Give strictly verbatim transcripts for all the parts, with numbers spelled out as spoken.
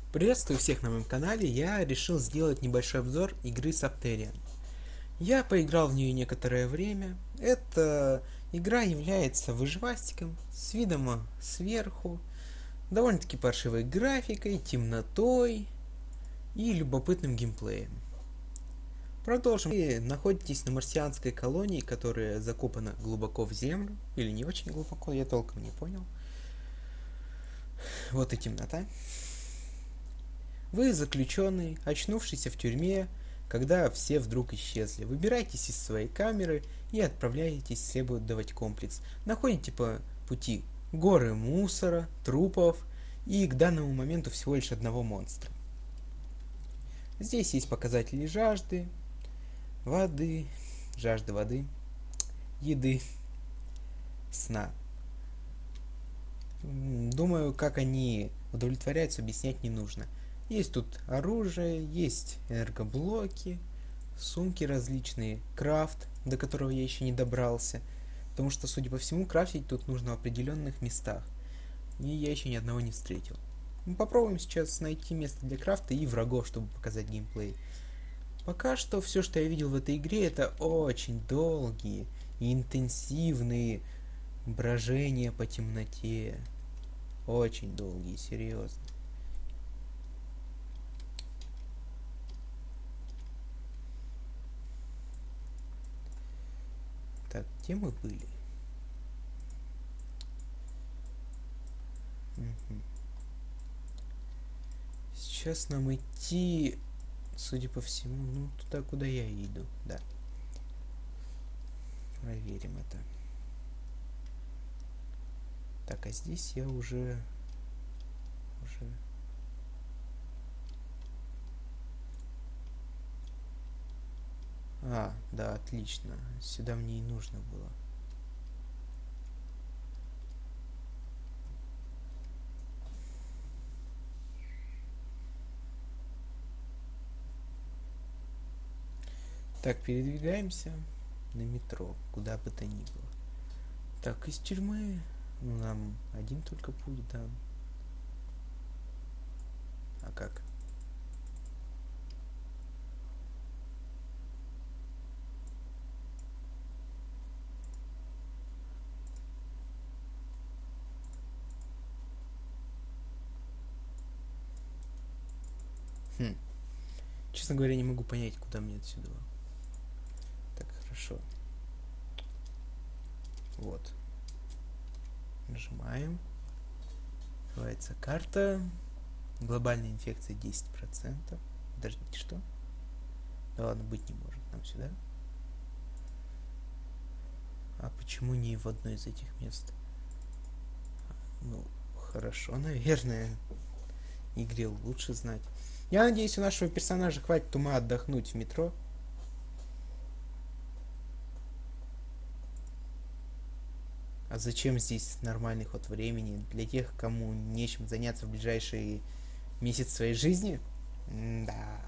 Приветствую всех на моем канале. Я решил сделать небольшой обзор игры Subterranean. Я поиграл в нее некоторое время. Эта игра является выживастиком с видом сверху, довольно-таки паршивой графикой, темнотой и любопытным геймплеем. Продолжим. Вы находитесь на марсианской колонии, которая закопана глубоко в землю, или не очень глубоко, я толком не понял. Вот и темнота. Вы заключенный, очнувшийся в тюрьме, когда все вдруг исчезли. Выбирайтесь из своей камеры и отправляетесь исследовать комплекс. Находите по пути горы мусора, трупов и к данному моменту всего лишь одного монстра. Здесь есть показатели жажды, воды, жажды воды, еды, сна. Думаю, как они удовлетворяются, объяснять не нужно. Есть тут оружие, есть энергоблоки, сумки различные, крафт, до которого я еще не добрался. Потому что, судя по всему, крафтить тут нужно в определенных местах. И я еще ни одного не встретил. Мы попробуем сейчас найти место для крафта и врагов, чтобы показать геймплей. Пока что все, что я видел в этой игре, это очень долгие и интенсивные брожения по темноте. Очень долгие, серьезно. Так, где мы были? Угу. Сейчас нам идти, судя по всему, ну, туда, куда я иду, да. Проверим это. Так, а здесь я уже... Уже... А, да, отлично. Сюда мне и нужно было. Так, передвигаемся на метро, куда бы то ни было. Так, из тюрьмы ну, нам один только путь дан. А как? Хм. Честно говоря, не могу понять, куда мне отсюда. Так, хорошо. Вот. Нажимаем. Открывается карта. Глобальная инфекция десять процентов. Подождите, что? Да ладно, быть не может. Нам сюда. А почему не в одно из этих мест? Ну, хорошо, наверное. Игре лучше знать. Я надеюсь, у нашего персонажа хватит ума отдохнуть в метро. А зачем здесь нормальный ход времени? Для тех, кому нечем заняться в ближайший месяц своей жизни? М-да.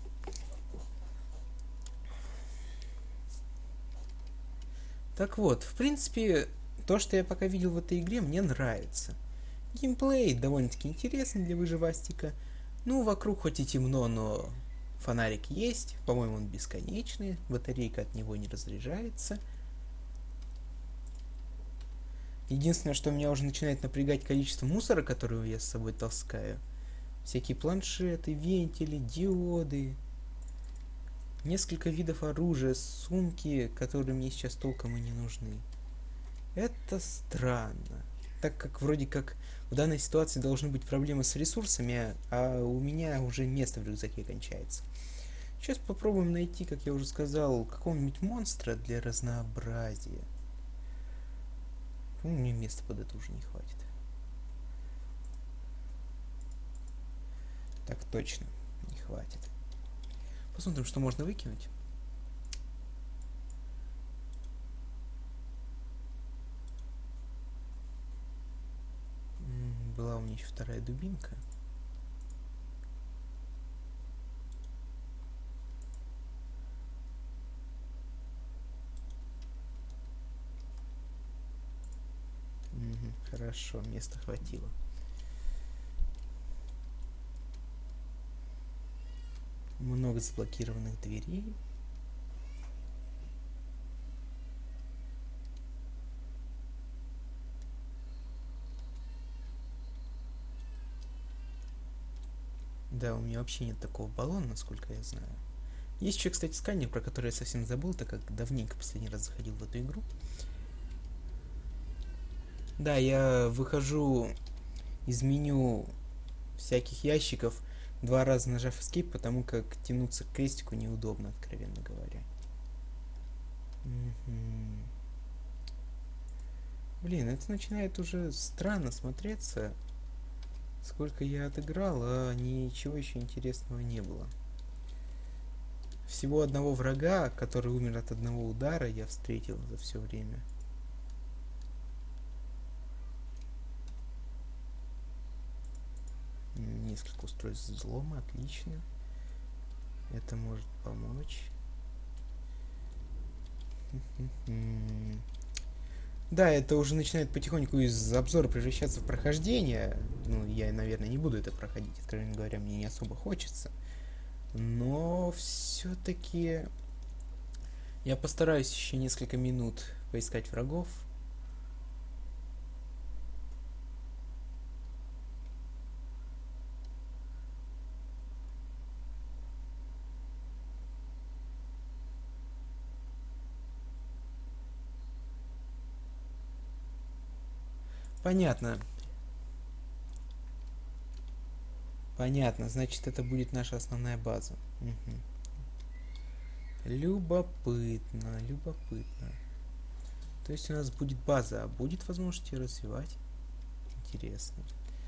Так вот, в принципе, то, что я пока видел в этой игре, мне нравится. Геймплей довольно-таки интересный для выживастика. Ну, вокруг хоть и темно, но фонарик есть. По-моему, он бесконечный. Батарейка от него не разряжается. Единственное, что меня уже начинает напрягать количество мусора, которого я с собой таскаю. Всякие планшеты, вентили, диоды. Несколько видов оружия, сумки, которые мне сейчас толком и не нужны. Это странно. Так как вроде как в данной ситуации должны быть проблемы с ресурсами, а у меня уже место в рюкзаке кончается. Сейчас попробуем найти, как я уже сказал, какого-нибудь монстра для разнообразия. Ну, мне места под это уже не хватит. Так точно, не хватит. Посмотрим, что можно выкинуть. Была у меня еще вторая дубинка. Угу, хорошо, места хватило. Много заблокированных дверей. Да, у меня вообще нет такого баллона, насколько я знаю. Есть еще, кстати, сканер, про который я совсем забыл, так как давненько последний раз заходил в эту игру. Да, я выхожу из меню всяких ящиков, два раза нажав Escape, потому как тянуться к крестику неудобно, откровенно говоря. Угу. Блин, это начинает уже странно смотреться. Сколько я отыграл, а ничего еще интересного не было. Всего одного врага, который умер от одного удара, я встретил за все время. Несколько устройств взлома, отлично. Это может помочь. Да, это уже начинает потихоньку из обзора превращаться в прохождение. Ну, я, наверное, не буду это проходить, откровенно говоря, мне не особо хочется. Но все-таки я постараюсь еще несколько минут поискать врагов. Понятно. Понятно, значит, это будет наша основная база. Угу. Любопытно, любопытно. То есть у нас будет база, а будет возможность ее развивать? Интересно.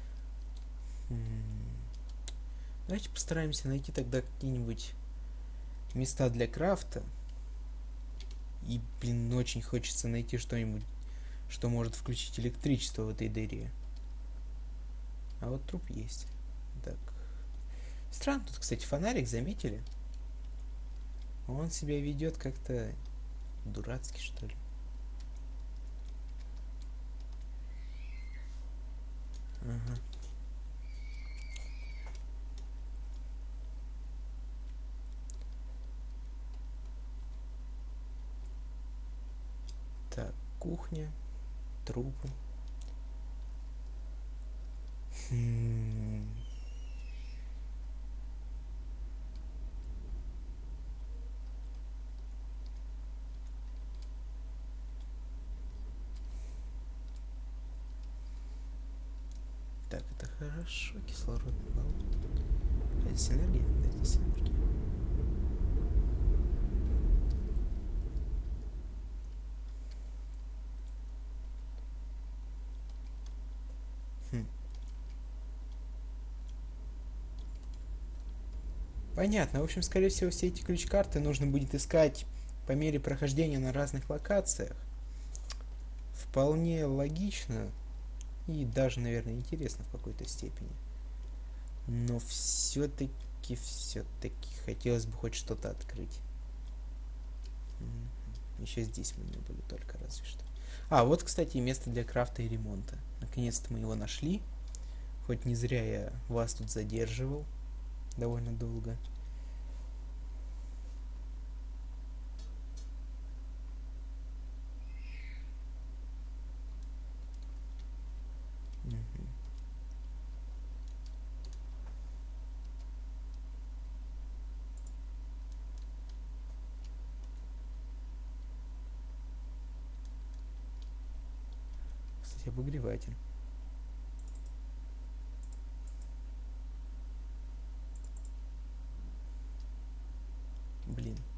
М-м. Давайте постараемся найти тогда какие-нибудь места для крафта. И, блин, очень хочется найти что-нибудь, что может включить электричество в этой дыре. А вот труп есть. Так. Странно, тут, кстати, фонарик, заметили? Он себя ведет как-то дурацки, что ли. Ага. Так, кухня, трупы. Хм. Так, это хорошо, кислородный баллон. А здесь энергия? Да, здесь энергия. Хм. Понятно. В общем, скорее всего, все эти ключ-карты нужно будет искать по мере прохождения на разных локациях. Вполне логично и даже, наверное, интересно в какой-то степени. Но все-таки, все-таки хотелось бы хоть что-то открыть. Еще здесь мы не были только, разве что. А, вот, кстати, место для крафта и ремонта. Наконец-то мы его нашли. Хоть не зря я вас тут задерживал довольно долго. Угу. Кстати, обогреватель. Блин.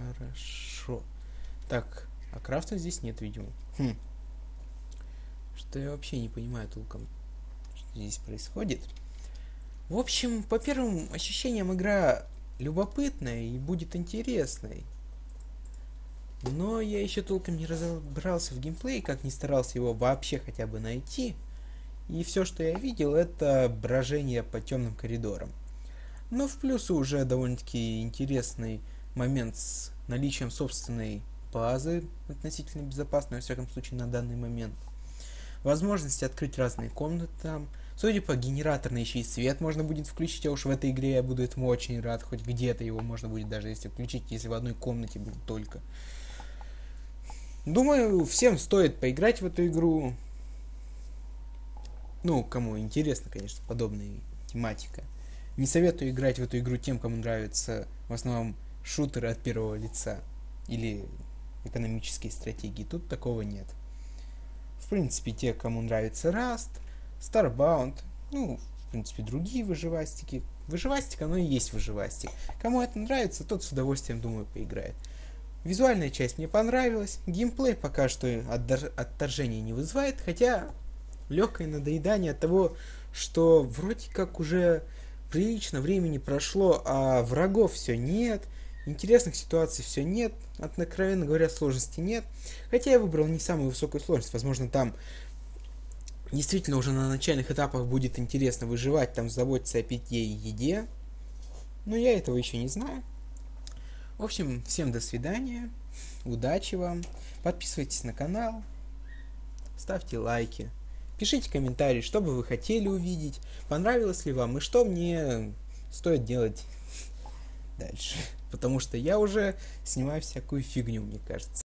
Хорошо. Так, а крафта здесь нет, видимо. Хм. Что что я вообще не понимаю толком, что здесь происходит. В общем, по первым ощущениям игра любопытная и будет интересной. Но я еще толком не разобрался в геймплее, как не старался его вообще хотя бы найти. И все, что я видел, это брожение по темным коридорам. Но в плюс уже довольно-таки интересный момент с наличием собственной базы, относительно безопасной, во всяком случае, на данный момент. Возможность открыть разные комнаты там. Судя по генераторной, еще и свет можно будет включить, а уж в этой игре я буду этому очень рад. Хоть где-то его можно будет даже если включить, если в одной комнате будет только. Думаю, всем стоит поиграть в эту игру. Ну, кому интересно, конечно, подобная тематика. Не советую играть в эту игру тем, кому нравятся в основном шутеры от первого лица или экономические стратегии. Тут такого нет. В принципе, те, кому нравится Rust, Starbound, ну, в принципе, другие выживастики. Выживастик, оно и есть выживастик. Кому это нравится, тот с удовольствием, думаю, поиграет. Визуальная часть мне понравилась. Геймплей пока что отторжения не вызывает, хотя легкое надоедание от того, что вроде как уже прилично времени прошло, а врагов все нет, интересных ситуаций все нет, откровенно говоря, сложности нет. Хотя я выбрал не самую высокую сложность, возможно, там действительно уже на начальных этапах будет интересно выживать, там заботиться о питье и еде, но я этого еще не знаю. В общем, всем до свидания, удачи вам, подписывайтесь на канал, ставьте лайки, пишите комментарии, что бы вы хотели увидеть, понравилось ли вам и что мне стоит делать дальше. Потому что я уже снимаю всякую фигню, мне кажется.